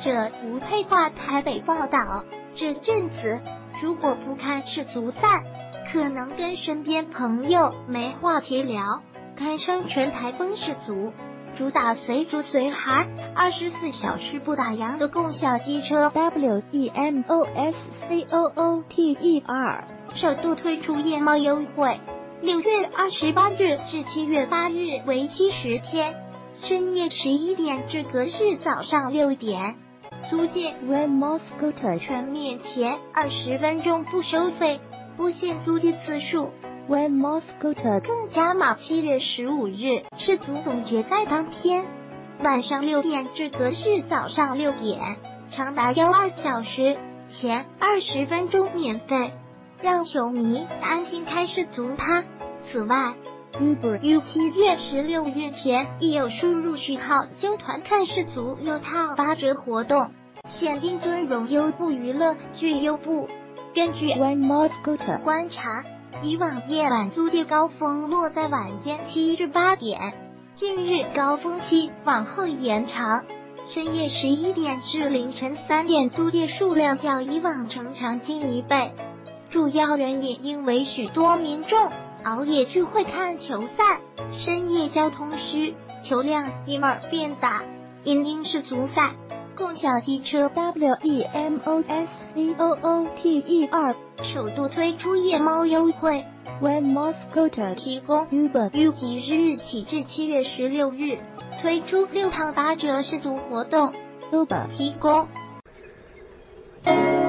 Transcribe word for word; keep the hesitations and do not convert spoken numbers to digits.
者吴佩华台北报道，这阵子如果不看世足赛，可能跟身边朋友没话题聊，堪称全台风世足，主打随足随孩，二十四小时不打烊的共享机车 W E M O S C O O T E R 首度推出夜猫优惠，六月二十八日至七月八日为期十天，深夜十一点至隔日早上六点。租借 Grandma Scooter 全面前二十分钟不收费，不限租借次数。Grandma Scooter 更加码七月十五日世足总决赛当天晚上六点至隔日早上六点，长达幺二小时，前二十分钟免费，让球迷安心开世足趴。此外Uber U 七月十六日前亦有输入序号纠团看世足六套八折活动，限定尊荣优步娱乐具优步。根据 Grandma Scooter 观察，以往夜晚租借高峰落在晚间七至八点，近日高峰期往后延长，深夜十一点至凌晨三点租借数量较以往成长近一倍。主要原因因为许多民众熬夜聚会看球赛，深夜交通需求量因而变大。因应世足赛，共享机车 W E M O S C O O T E R 首度推出夜猫优惠。Grandma Scooter 提供 Uber U 即日起至七月十六日推出六趟八折世足活动。Uber 提供。